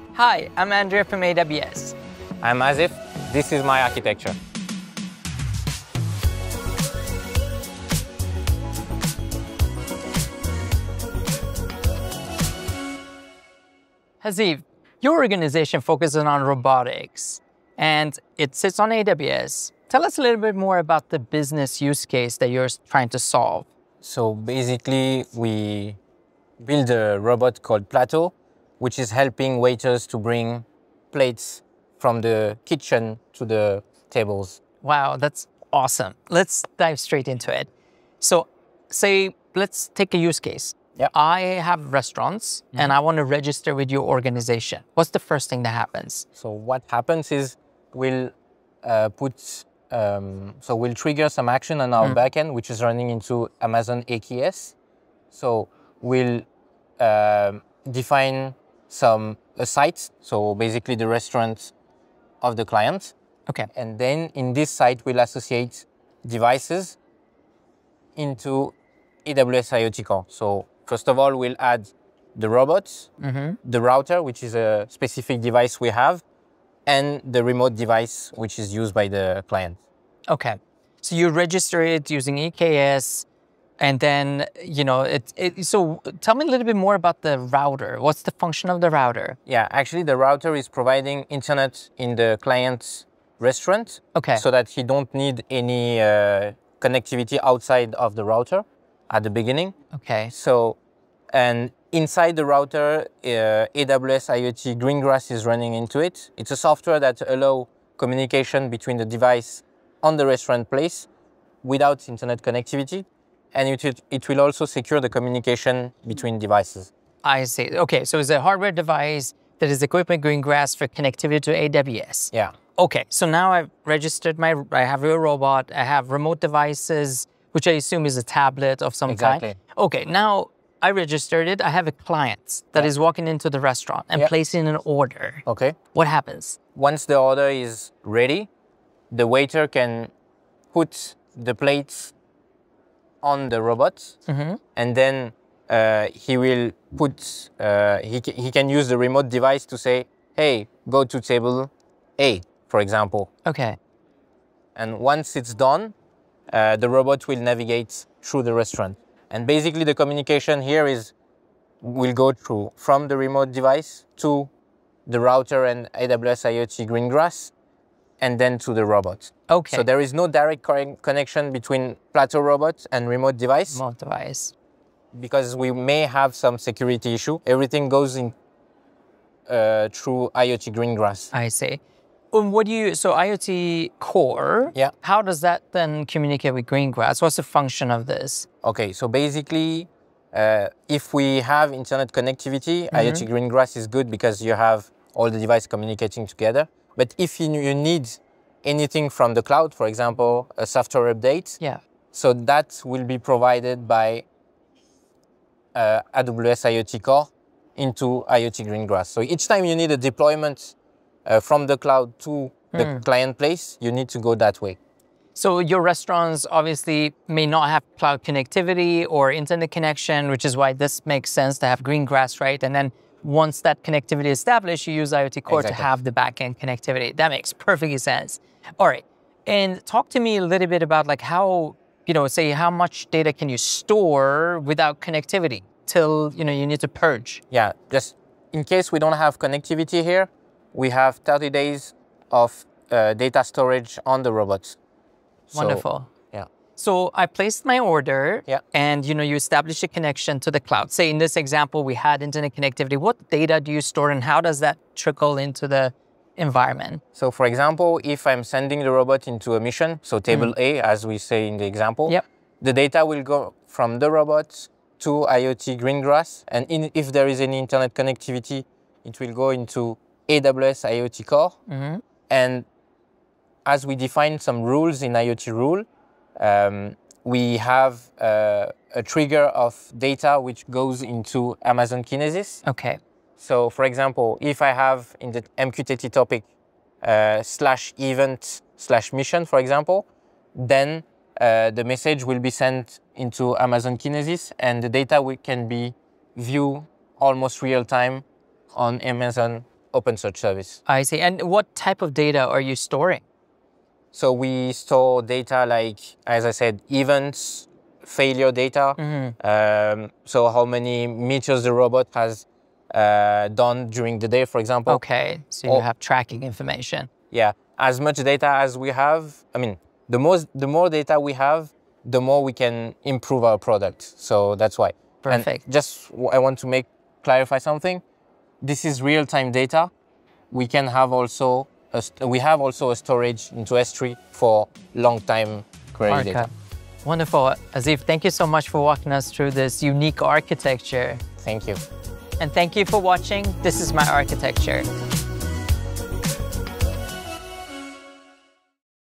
Hi, I'm Andrea from AWS. I'm Asif. This is my architecture. Hazib, your organization focuses on robotics and it sits on AWS. Tell us a little bit more about the business use case that you're trying to solve. So basically, we build a robot called Plato, which is helping waiters to bring plates from the kitchen to the tables. Wow, that's awesome. Let's dive straight into it. So let's take a use case. Yep. I have restaurants and I want to register with your organization. What's the first thing that happens? So what happens is we'll we'll trigger some action on our backend, which is running into Amazon AKS. So we'll define a site, so basically the restaurant of the client. Okay. And then in this site, we'll associate devices into AWS IoT Core. So first of all, we'll add the robots, the router, which is a specific device we have, and the remote device, which is used by the client. Okay. So you register it using EKS, and then, so tell me a little bit more about the router. What's the function of the router? Yeah, actually the router is providing internet in the client's restaurant. Okay. So that he don't need any connectivity outside of the router at the beginning. Okay. So, and inside the router, AWS IoT GreenGrass is running into it. It's a software that allows communication between the device on the restaurant place without internet connectivity. And it will also secure the communication between devices. I see. Okay, so it's a hardware device that is equipped with GreenGrass for connectivity to AWS. Yeah. Okay, so now I've registered I have a robot, I have remote devices, which I assume is a tablet of some kind. Okay, now I registered it. I have a client that is walking into the restaurant and placing an order. Okay. What happens? Once the order is ready, the waiter can put the plates on the robot, and then he will put, he can use the remote device to say, hey, go to table A, for example. Okay. And once it's done, the robot will navigate through the restaurant. And basically the communication here will go through from the remote device to the router and AWS IoT GreenGrass, and then to the robot. Okay. So there is no direct connection between Plato robot and remote device. Remote device. Because we may have some security issue. Everything goes in through IoT GreenGrass. I see. So IoT Core, how does that then communicate with GreenGrass? What's the function of this? Okay, so basically, if we have internet connectivity, IoT GreenGrass is good because you have all the devices communicating together. But if you need anything from the cloud, for example, a software update, so that will be provided by AWS IoT Core into IoT GreenGrass. So each time you need a deployment from the cloud to the client place, you need to go that way. So your restaurants obviously may not have cloud connectivity or internet connection, which is why this makes sense to have GreenGrass, right? And then once that connectivity is established, you use IoT Core to have the backend connectivity. That makes perfectly sense. All right. And talk to me a little bit about like how, say how much data can you store without connectivity till, you need to purge? Yeah, just in case we don't have connectivity here, we have 30 days of data storage on the robots. Wonderful. Yeah. So I placed my order and, you establish a connection to the cloud. Say in this example, we had internet connectivity. What data do you store and how does that trickle into the environment? So for example, if I'm sending the robot into a mission, so table A, as we say in the example, the data will go from the robot to IoT GreenGrass. And if there is any internet connectivity, it will go into AWS IoT Core. And as we define some rules in IoT rule, we have a trigger of data which goes into Amazon Kinesis. Okay. So for example, if I have in the MQTT topic /event/mission, for example, then the message will be sent into Amazon Kinesis and the data can be viewed almost real time on Amazon OpenSearch service. I see. And what type of data are you storing? So we store data like, as I said, events, failure data. So how many meters the robot has done during the day, for example. Okay, so you have tracking information. Yeah, as much data as we have. I mean, the more data we have, the more we can improve our product. So that's why. Perfect. And just I want to clarify something. This is real-time data. We can have also a storage into S3 for long-time query data. Wonderful. Azif, thank you so much for walking us through this unique architecture. Thank you. And thank you for watching. This is my architecture.